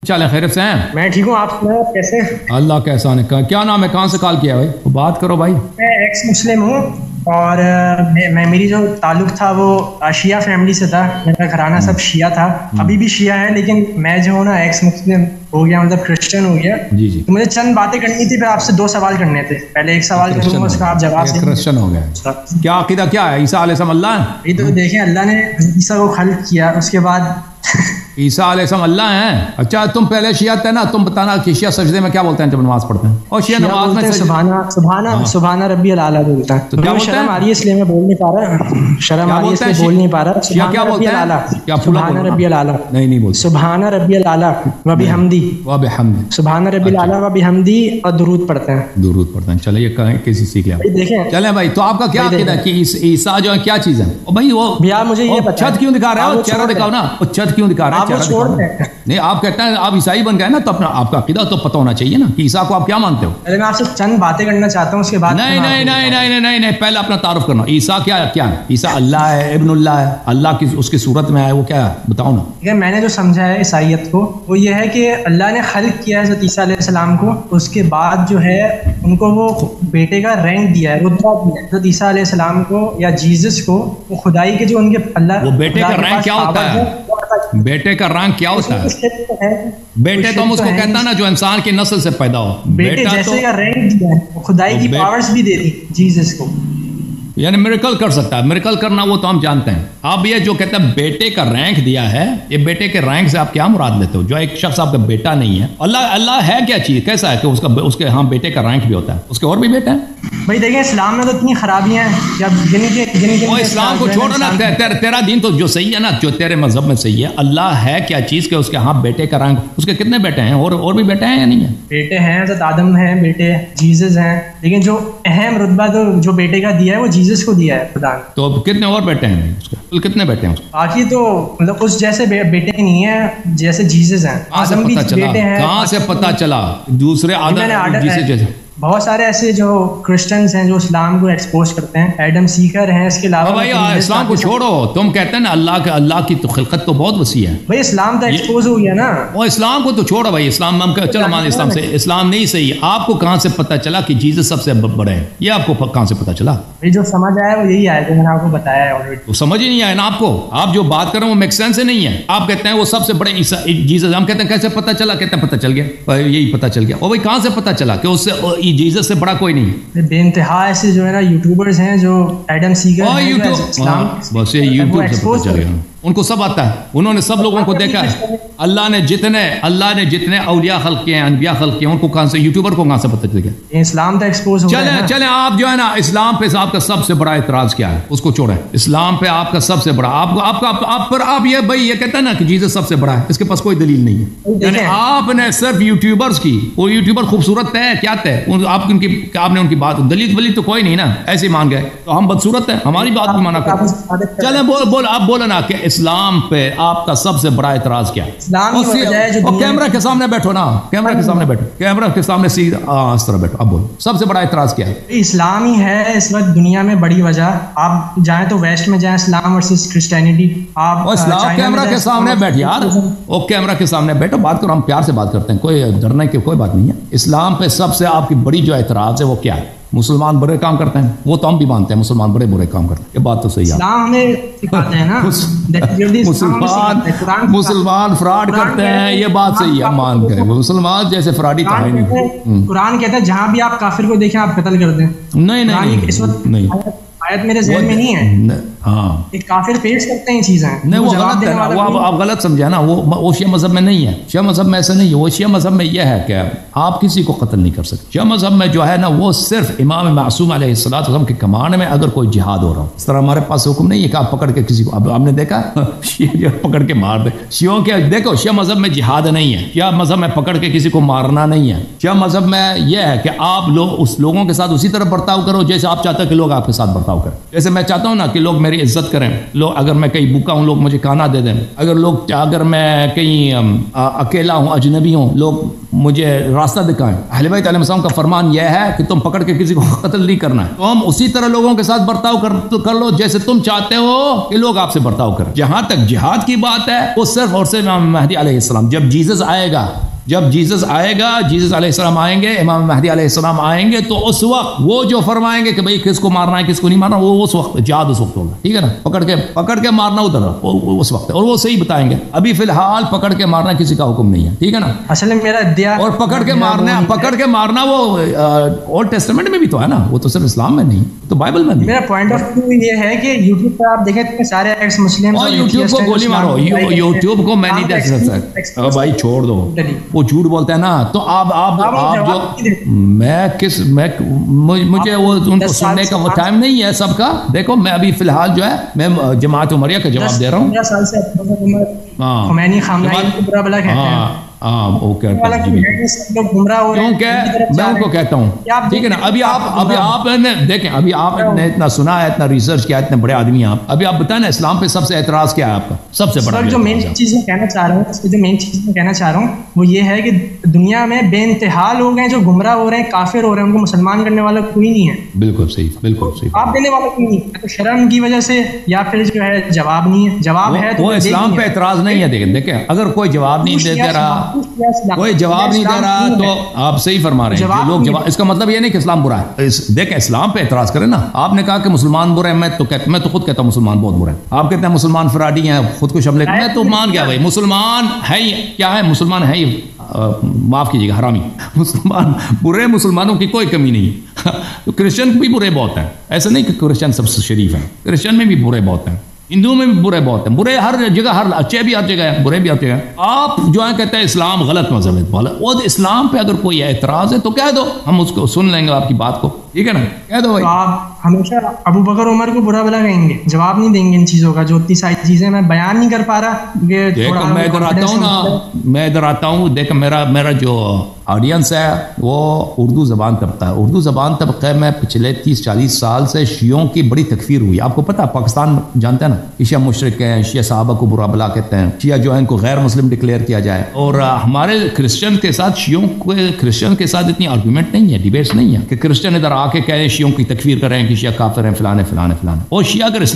چلے خیریت سے ہیں؟ میں ٹھیک ہوں، آپ سنائیں کیسے؟ اللہ کا احسان ہے۔ کیا نام ہے، کہاں سے کال کیا بھائی؟ بات کرو بھائی۔ میں ایکس مسلم ہوں اور میری جو تعلق تھا وہ شیعہ فیملی سے تھا، میرا گھرانہ سب شیعہ تھا، ابھی بھی شیعہ ہے، لیکن میں جو ہوں نا ایکس مسلم ہو گیا، مطلب کرسچن ہو گیا۔ جی جی، تو مجھے چند باتیں کرنی تھی، پھر آپ سے 2 سوال کرنے تھے۔ پہلے ایک سوال کروں گا، اس کا آپ جواب دیں۔ کرسچن ہو گیا، کیا عقیدہ کیا ہے؟ عیسیٰ علیہ السلام اللہ ہے؟ یہ تو دیکھیں، اللہ نے عیسیٰ کو خلق کیا، اس کے بعد عیسیٰ علیہ السلام اللہ ہیں۔ اچھا تم پہلے شیعہ تھے نا، تم بتانا کہ شیعہ سجدے میں کیا بولتے ہیں جب نماز پڑھتے ہیں؟ اور شیعہ نماز میں سبحان ربی العالی بولتا ہے۔ تو کیا بولتے ہیں؟ شرم آ رہی ہے اس لیے میں بول نہیں پا رہا، شرم آ رہی ہے اس لیے بول نہیں پا رہا۔ شیعہ کیا بولتے ہیں؟ کیا سبحان ربی العلی؟ نہیں بولتے۔ سبحان ربی العلی و بحمدی، سبحان ربی العلی و بحمدی، اور درود پڑھتے ہیں، درود پڑھتے ہیں۔ چلے یہ کسی سیکھ لیا۔ دیکھیں چلیں بھائی، تو آپ کا کیا عقیدہ ہے کہ عیسیٰ جو ہے کیا چیز ہے؟ بھائی وہ مجھے یہ پتا، چھت کیوں دکھا رہا ہے؟ چہرہ دکھاؤ نا، وہ چھت کیوں دکھا رہا ہے؟ چہرہ نہیں، آپ کہتے ہیں آپ عیسائی بن گئے نا، تو اپنا آپ کا عقیدہ تو پتہ ہونا چاہیے نا کہ عیسیٰ کو آپ کیا مانتے ہو۔ میں آپ سے چند باتیں کرنا چاہتا ہوں، اس کے بعد نہیں، پہلے اپنا تعارف کرنا۔ عیسیٰ کیا ہے؟ عیسیٰ اللہ ہے، ابن اللہ ہے، اللہ کی اس کی صورت میں ہے، وہ کیا ہے بتاؤ نا۔ میں نے جو سمجھا ہے عیسائیت کو، وہ یہ ہے کہ اللہ نے خلق کیا ہے حضرت عیسیٰ علیہ السلام کو، اس کے بعد جو ہے ان کو وہ بیٹے کا رینک دیا ہے، رتبہ دیا ہے۔ حضرت عیسیٰ علیہ السلام کو یا جیزس کو وہ خدائی کے جو ان کے اللہ، وہ بیٹے کا رینک کیا ہوتا ہے؟ بیٹے کا رینک کیا ہوتا ہے؟ بیٹے تو ہم اس کو کہتا ہے نا جو انسان کی نسل سے پیدا ہو، بیٹے جیسے کا رینک دیا ہے، خدائی کی پاورز بھی دے دی جیزس کو، یعنی میریکل کر سکتا ہے۔ میریکل کرنا وہ تو ہم جانتے ہیں۔ اب یہ جو کہتے ہیں بیٹے کا رینک دیا ہے، یہ بیٹے کے رینک سے آپ کیا مراد لیتے ہو؟ جو ایک شخص آپ کا بیٹا نہیں ہے، اللہ ہے کیا چیز؟ کیسا ہے کہ اس کے ہاں بیٹے کا رینک بھی ہوتا ہے؟ اس کے اور بھی بیٹے ہیں؟ بھائی دیکھیں، اسلام میں تو اتنی خرابیاں ہیں کہ اب وہ اسلام کو چھوڑو نا، تیرا دین تو جو صحیح ہے نا، جو تیرے مذہب میں صحیح ہے، اللہ ہے کیا چیز کہ اس کے ہاں بیٹے کا رینک؟ اس کے کتنے بیٹے ہیں؟ اور بھی بیٹے ہیں یا نہیں ہیں؟ بیٹے ہیں، حضرت آدم ہیں بیٹے، جیزس ہیں، لیکن جو اہم رتبہ تو جو بیٹے کا دیا ہے وہ جیزس کو دیا ہے خدا نے۔ تو کتنے اور بیٹے ہیں اس کے؟ کتنے بیٹے ہیں اس کے؟ باقی تو مطلب اس جیسے بیٹے نہیں ہیں جیسے جیزس ہیں۔ آدم بھی بیٹے ہیں۔ کہاں سے پتہ چلا دوسرے آدم جیسے؟ بہت سارے ایسے جو کرسچنز ہیں جو اسلام کو ایکسپوز کرتے ہیں، ایڈم سیکر ہیں، اس کے علاوہ بھائی اسلام کو چھوڑو، تم کہتے ہیں نا اللہ کی تو خلقت تو بہت وسیع ہے بھائی، اسلام تو ایکسپوز ہو گیا نا۔ وہ اسلام کو تو چھوڑو بھائی، اسلام چلو مان اسلام سے، اسلام نہیں صحیح۔ آپ کو کہاں سے پتہ چلا کہ جیزس سب سے بڑے ہیں؟ یہ آپ کو کہاں سے پتہ چلا؟ جو سمجھ آیا وہ یہی آیا جو میں نے آپ کو بتایا ہے آلریڈی۔ وہ سمجھ ہی نہیں آیا نا آپ کو، آپ جو بات کر رہے ہیں وہ میک سینس نہیں ہے۔ آپ کہتے ہیں وہ سب سے بڑے جیزس، ہم کہتے ہیں کیسے پتہ چلا؟ کہتے ہیں پتہ چل گیا، یہی پتہ چل گیا۔ اور بھائی کہاں سے پتہ چلا کہ اس سے جیزس سے بڑا کوئی نہیں؟ بے انتہا ایسے جو ہے نا یوٹیوبرز ہیں جو ایڈم سیکر ہیں، بس یہ یوٹیوب سے پتہ چل گیا، ان کو سب آتا ہے، انہوں نے سب لوگوں کو دیکھا ہے۔ اللہ نے جتنے اولیاء خلق کیے ہیں، انبیاء خلق کیے ہیں، ان کو کہاں سے، یوٹیوبر کو کہاں سے پتہ چل گیا؟ اسلام تو ایکسپوز ہو گیا۔ چلیں آپ جو ہے نا، اسلام پہ آپ کا سب سے بڑا اعتراض کیا ہے؟ اس کو چھوڑیں۔ اسلام پہ آپ کا سب سے بڑا، آپ یہ بھائی یہ کہتے ہیں نا کہ جیزس سب سے بڑا ہے، اس کے پاس کوئی دلیل نہیں ہے۔ یعنی آپ نے صرف یوٹیوبرز کی، وہ یوٹیوبر خوبصورت ہے کیا ہے، آپ نے ان کی بات دلیل تو کوئی نہیں نا، ایسے مان گئے تو ہم بدصورت ہیں، ہماری بات بھی مانا کریں۔ چلیں آپ بولو نا کہ اسلام پہ آپ کا سب سے بڑا اعتراض کیا ہے؟ کیمرہ کے سامنے بیٹھو نا، کیمرہ کے سامنے بیٹھو، کیمرہ کے سامنے سیدھا اس طرح بیٹھو۔ اب بولو سب سے بڑا اعتراض کیا ہے؟ اسلام ہی ہے اس وقت دنیا میں بڑی وجہ۔ آپ جائیں تو ویسٹ میں جائیں، اسلام ورسز کرسچینٹی۔ آپ کیمرہ کے سامنے بیٹھ یار، وہ کیمرہ کے سامنے بیٹھو، بات کرو، ہم پیار سے بات کرتے ہیں، کوئی ڈرنے کی کوئی بات نہیں ہے۔ اسلام پہ سب سے آپ کی بڑی جو اعتراض ہے وہ کیا ہے؟ مسلمان برے کام کرتے ہیں، وہ تو ہم بھی مانتے ہیں، مسلمان برے کام کرتے ہیں، یہ بات تو صحیح ہے۔ اسلام ہمیں سکھاتے ہیں نا، مسلمان فراڈ کرتے ہیں، یہ بات صحیح ہے، مان گئے مسلمان جیسے فراڈی تو ہے نہیں۔ قرآن کہتا ہے جہاں بھی آپ کافر کو دیکھیں آپ قتل کر دیں۔ نہیں، آیت میرے ذہن میں نہیں ہے۔ ہاں ایک کافر پیش کرتے ہیں چیزیں، نہیں وہ غلط ہے نا، وہ آپ غلط سمجھے نا، وہ شیعہ مذہب میں نہیں ہے، شیعہ مذہب میں ایسا نہیں ہے۔ وہ شیعہ مذہب میں یہ ہے کہ آپ کسی کو قتل نہیں کر سکتے۔ شیعہ مذہب میں جو ہے نا وہ صرف امام معصوم علیہ السلام کے کمانڈ میں اگر کوئی جہاد ہو رہا ہو، اس طرح ہمارے پاس حکم نہیں ہے کہ آپ پکڑ کے کسی کو، اب ہم نے دیکھا شیعہ پکڑ کے مار دے، شیعوں کے دیکھو شیعہ مذہب میں جہاد نہیں ہے، شیعہ مذہب میں پکڑ کے کسی کو مارنا نہیں ہے۔ شیعہ مذہب میں یہ ہے کہ آپ لوگ اس لوگوں کے ساتھ اسی طرح برتاؤ کرو جیسے آپ چاہتے ہیں کہ لوگ آپ کے ساتھ برتاؤ کریں۔ جیسے میں چاہتا ہوں نا کہ لوگ میری میری عزت کریں, لوگ اگر میں کہیں بھوکا ہوں لوگ مجھے کھانا دے دیں, اگر میں کہیں اکیلا ہوں اجنبی ہوں لوگ مجھے راستہ دکھائیں. اہل بیت علیہ السلام کا فرمان یہ ہے کہ تم پکڑ کے کسی کو قتل نہیں کرنا ہے, تو ہم اسی طرح لوگوں کے ساتھ برتاؤ کر لو جیسے تم چاہتے ہو کہ لوگ آپ سے برتاؤ کریں. جہاں تک جہاد کی بات ہے وہ صرف اور صرف امام مہدی علیہ السلام, جب جیزس آئے گا, جیزس علیہ السلام آئیں گے, امام مہدی علیہ السلام آئیں گے, تو اس وقت وہ جو فرمائیں گے کہ بھئی کس کو مارنا ہے کس کو نہیں مارنا, وہ اس وقت جہاد اس وقت ہوگا. ٹھیک ہے نا, پکڑ کے مارنا ادھر اس وقت, اور وہ صحیح بتائیں گے. ابھی فی الحال پکڑ کے مارنا کسی کا حکم نہیں ہے. ٹھیک ہے نا, اصل میں میرا ادعا, اور پکڑ کے مارنا وہ اولڈ ٹیسٹمنٹ میں بھی تو ہے نا, وہ تو صرف اسلام میں نہیں, تو بائبل میں نہیں. میرا پوائنٹ آف ویو یہ ہے کہ یوٹیوب پہ آپ دیکھیں اتنے سارے ایکس مسلم, اور یوٹیوب کو گولی مارو, یوٹیوب کو میں نہیں دیکھ سکتا بھائی, چھوڑ دو, وہ جھوٹ بولتے ہیں نا. تو آپ جو مجھے وہ ان کو سننے کا وہ ٹائم نہیں ہے سب کا. دیکھو میں ابھی فی الحال جو ہے میں جماعت عمریہ کا جواب دے رہا ہوں. 15 سال سے خمینی خامنہی کو برا بلا کہتے ہیں. اوکے, میں ان کو کہتا ہوں ٹھیک ہے نا. ابھی آپ نے دیکھیں, ابھی آپ نے اتنا سنا ہے, اتنا ریسرچ کیا, اتنے بڑے آدمی ہیں آپ, ابھی آپ بتائیں نا اسلام پہ سب سے اعتراض کیا ہے آپ کا, سب سے بڑا جو مین چیز میں کہنا چاہ رہا ہوں وہ یہ ہے کہ دنیا میں بے انتہا لوگ ہیں جو گمراہ ہو رہے ہیں, کافر ہو رہے ہیں, ان کو مسلمان کرنے والا کوئی نہیں ہے. بالکل صحیح, بالکل صحیح, آپ دینے والا کوئی نہیں, تو شرم کی وجہ سے یا پھر جو ہے جواب نہیں ہے. جواب ہے تو وہ اسلام پہ اعتراض نہیں ہے. دیکھیں اگر کوئی جواب نہیں دے رہا, کوئی جواب نہیں دے رہا, تو آپ صحیح فرما رہے ہیں. لوگ جواب, اس کا مطلب یہ نہیں کہ اسلام برا ہے. دیکھیں اسلام پہ اعتراض کریں نا. آپ نے کہا کہ مسلمان برے ہیں, میں تو خود کہتا ہوں مسلمان بہت برے ہیں. آپ کہتے ہیں مسلمان فراڈی ہیں, خود کو شملے, میں تو مان گیا بھائی مسلمان ہے ہی کیا ہے, مسلمان ہے ہی, معاف کیجیے گا, حرامی. مسلمان برے, مسلمانوں کی کوئی کمی نہیں. تو کرسچن بھی برے بہت ہیں, ایسا نہیں کہ کرسچن سب سے شریف ہیں, کرسچن میں بھی برے بہت ہیں, ہندوؤں میں بھی برے بہت ہیں. برے ہر جگہ, ہر اچھے بھی ہر جگہ ہیں, برے بھی ہر جگہ ہیں. آپ جو ہے کہتے ہیں اسلام غلط مذہب ہے, اور اسلام پہ اگر کوئی اعتراض ہے تو کہہ دو, ہم اس کو سن لیں گے آپ کی بات کو. ٹھیک ہے نا, کہہ دو بھائی. آپ ہمیشہ ابو بکر عمر کو برا بلا کہیں گے, جواب نہیں دیں گے ان چیزوں کا, جو اتنی ساری چیزیں میں بیان نہیں کر پا رہا. میں ادھر آتا ہوں نا, میں ادھر آتا ہوں. دیکھ میرا جو آڈینس ہے وہ اردو زبان طبقہ ہے. اردو زبان طبقے میں پچھلے 30-40 سال سے شیعوں کی بڑی تکفیر ہوئی. آپ کو پتا پاکستان جانتے ہیں نا, شیعہ مشرک ہیں, شیعہ صحابہ کو برا بلا کہتے ہیں, شیعہ جو ہے ان کو غیر مسلم ڈکلیئر کیا جائے. اور ہمارے کرسچن کے ساتھ کرسچن کے ساتھ اتنی آرگومنٹ نہیں ہے, ڈیبیٹس نہیں ہے کہ کرسچن ادھر آ کے کہیں شیعوں کی تکفیر کریں کہ شیعہ کافر ہیں فلانے. اور شیعہ اگر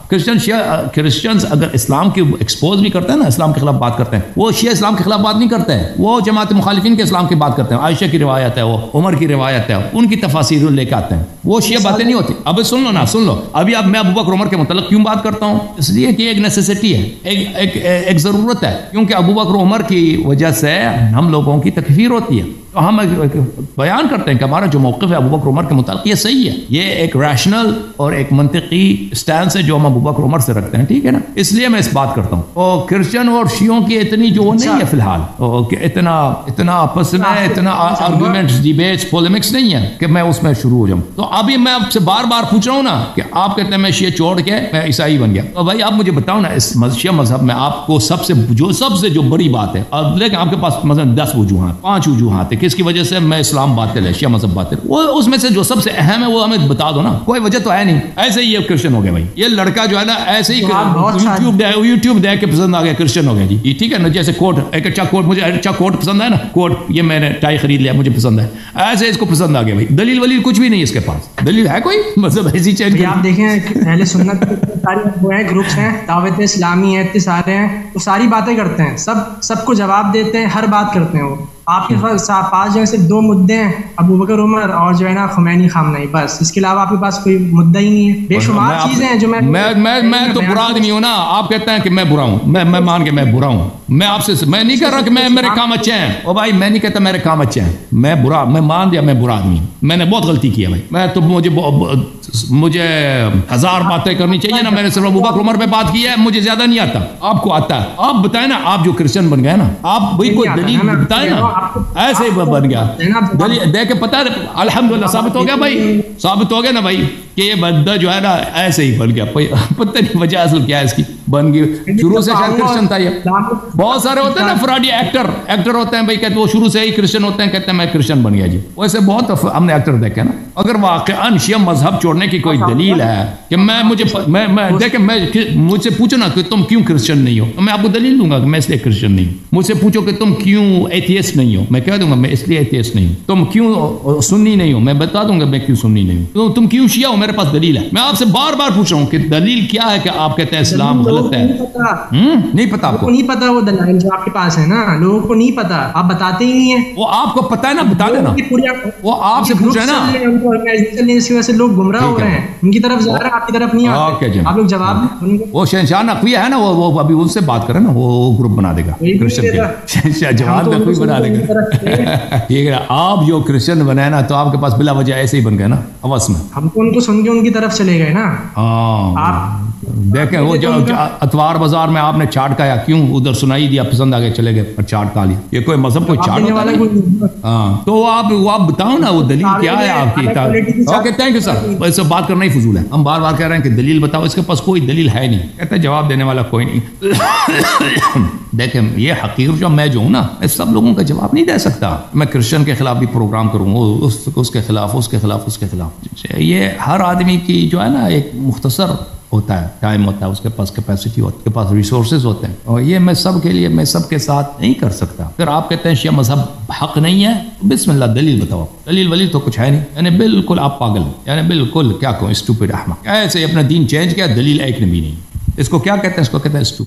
کرسچنز اگر اسلام کی ایکسپوز بھی کرتے ہیں نا, اسلام کے خلاف بات کرتے ہیں, وہ شیعہ اسلام کے خلاف بات نہیں کرتے ہیں, وہ جماعت مخالفین کے اسلام کی بات کرتے ہیں. عائشہ کی روایت ہے, وہ عمر کی روایت ہے, ان کی تفاسیر لے کے آتے ہیں. وہ شیعہ باتیں نہیں ہوتی. اب سن لو ابھی اب میں ابو بکر عمر کے متعلق کیوں بات کرتا ہوں, اس لیے کہ ایک نیسیسٹی ہے, ایک ضرورت ہے, کیونکہ ابو بکر عمر کی وجہ سے ہم لوگوں کی تکفیر ہوتی ہے. تو ہم بیان کرتے ہیں کہ ہمارا جو موقف ہے ابو بکر عمر کے متعلق یہ صحیح ہے, یہ ایک ریشنل اور ایک منطقی اسٹینس ہے جو ہم ابو بکر عمر سے رکھتے ہیں. ٹھیک ہے نا, اس لیے میں اس بات کرتا ہوں. اور کرسچن اور شیعوں کی اتنی جو وہ نہیں ہے فی الحال, اتنا آپس میں اتنا آرگومنٹس, ڈیبیٹس, پولیمکس نہیں ہے کہ میں اس میں شروع ہو جاؤں. تو ابھی میں آپ سے بار بار پوچھ رہا ہوں نا کہ آپ کہتے ہیں میں شیعہ چھوڑ کے میں عیسائی بن گیا. تو بھائی آپ مجھے بتاؤ نا, اس شیعہ مذہب میں آپ کو سب سے جو بڑی بات ہے, لیکن آپ کے پاس مثلا 10 وجوہات 5 وجوہات ہے کس کی وجہ سے میں اسلام باطل ہے, شیعہ مذہب باطل, وہ اس میں سے جو سب سے اہم ہے وہ ہمیں بتا دو نا. کوئی وجہ تو ہے نہیں. ایسے ہی یہ کرسچن ہو گیا بھائی, یہ لڑکا جو ہے نا ایسے ہی یوٹیوب دیکھ کے پسند آ گیا, کرسچن ہو گیا جی. ٹھیک ہے نا, جیسے کوٹ, ایک اچھا کوٹ, مجھے اچھا کوٹ پسند ہے نا, کوٹ یہ میں نے ٹائی خرید لیا, مجھے پسند ہے, ایسے اس کو پسند آ گیا بھائی. دلیل ولیل کچھ بھی نہیں اس کے پاس, دلیل ہے کوئی مذہب ایسی چینج. آپ دیکھیں اہل سنت سارے گروپس ہیں, دعوت اسلامی ہے, اتنے سارے ہیں, وہ ساری باتیں کرتے ہیں, سب کو جواب دیتے ہیں, ہر بات کرتے ہیں. وہ آپ کے پاس جو ہے صرف 2 مدعے ہیں, ابو بکر عمر اور جو ہے نا خمینی خامنہی, بس. اس کے علاوہ آپ کے پاس کوئی مدعا ہی نہیں ہے. بے شمار چیزیں ہیں جو میں تو برا آدمی ہوں نا. آپ کہتے ہیں کہ میں برا ہوں, میں مان کے میں برا ہوں. میں آپ سے میں نہیں کہہ رہا کہ میرے کام اچھے ہیں, او بھائی میں نہیں کہتا میرے کام اچھے ہیں. میں مان دیا میں برا آدمی ہوں, میں نے بہت غلطی کی ہے بھائی. میں تو مجھے 1000 باتیں کرنی چاہیے نا. میں نے صرف ابو بکر عمر پہ بات کی ہے, مجھے زیادہ نہیں آتا. آپ کو آتا ہے. آپ بتائیں نا, آپ جو کرسچن بن گئے نا, آپ بھائی کوئی دلیل بتائیں نا. ایسے ہی بن گیا دلیل دے کے پتہ, الحمدللہ ثابت ہو گیا بھائی, ثابت ہو گیا نا بھائی. کہ یہ بندہ جو ہے نا ایسے ہی بن گیا, پتہ نہیں وجہ اصل کیا ہے اس کی, بن گئی شروع سے شاید کرسچن تھا. یہ بہت سارے ہوتے ہیں نا فراڈی ایکٹر ہوتے ہیں بھائی, کہتے وہ شروع سے ہی کرسچن ہوتے ہیں, کہتے ہیں میں کرسچن بن گیا جی. ویسے بہت ہم نے ایکٹر دیکھے نا. اگر واقعا شیعہ مذہب چھوڑنے کی کوئی دلیل ہے کہ مجھ سے پوچھو نا کہ تم کیوں کرسچن نہیں ہو, تو میں آپ کو دلیل دوں گا کہ میں اس لیے کرسچن نہیں ہوں. مجھ سے پوچھو کہ تم کیوں ایتھیسٹ نہیں ہو, میں کہہ دوں گا میں اس لیے ایتھیسٹ نہیں ہوں. تم کیوں سنی نہیں ہو, میں بتا دوں گا میں کیوں سنی نہیں ہوں. تم کیوں شیعہ ہو, میرے پاس دلیل ہے. میں آپ سے بار بار پوچھ رہا ہوں کہ دلیل کیا ہے کہ آپ کہتے ہیں اسلام غلط ہے. نہیں پتا آپ کو, نہیں پتا وہ دلائل جو آپ کے پاس ہے نا, لوگوں کو نہیں پتا, آپ بتاتے ہی نہیں ہیں. وہ آپ کو پتا ہے نا, بتا دینا. وہ آپ سے پوچھ رہے ہیں نا, اس کی وجہ سے لوگ گمراہ ہو رہے ہیں, ان کی طرف جا رہے ہیں, آپ کی طرف نہیں آتے. آپ لوگ جواب وہ شہنشاہ نقوی ہے نا, وہ ابھی ان سے بات کریں نا, وہ گروپ بنا دے گا کرسچن کے. شہنشاہ جواد نقوی بنا دے گا. ٹھیک ہے, آپ جو کرسچن بنے نا تو آپ کے پاس بلا وجہ ایسے ہی بن گئے نا آواز میں. ہم تو ان کو سن کے ان کی طرف چلے گئے نا. ہاں دیکھیں وہ جو اتوار بازار میں آپ نے چاٹ کھایا, کیوں ادھر سنائی دیا, پسند آ گئے, چلے گئے پر چاٹ کھا لیا. یہ کوئی مذہب کوئی چاٹ ہوتا ہے؟ ہاں تو آپ بتاؤ نا وہ دلیل کیا ہے آپ کی. اوکے تھینک یو سر, اس سے بات کرنا ہی فضول ہے. ہم بار بار کہہ رہے ہیں کہ دلیل بتاؤ, اس کے پاس کوئی دلیل ہے نہیں. کہتے ہیں جواب دینے والا کوئی نہیں. دیکھیں یہ حقیر جو میں جو ہوں نا, سب لوگوں کا جواب نہیں دے سکتا. میں کرسچن کے خلاف بھی پروگرام کروں, اس کے خلاف, اس کے خلاف, اس کے خلاف. یہ ہر آدمی کی جو ہے نا ایک مختصر ہوتا ہے, ٹائم ہوتا ہے, اس کے پاس کیپیسٹی ہوتی ہے, اس کے پاس ریسورسز ہوتے ہیں, اور یہ میں سب کے لیے, میں سب کے ساتھ نہیں کر سکتا. پھر آپ کہتے ہیں شیعہ مذہب حق نہیں ہے, بسم اللہ دلیل بتاؤ. دلیل ولیل تو کچھ ہے نہیں, یعنی بالکل آپ پاگل, یعنی بالکل کیا کہوں اسٹوپڈ احمق. ایسے اپنا دین چینج کیا, دلیل ایک نے بھی نہیں. اس کو کیا کہتے ہیں, اس کو کہتے ہیں